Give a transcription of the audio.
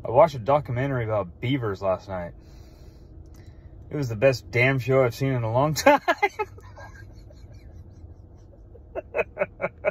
I watched a documentary about beavers last night. It was the best damn show I've seen in a long time.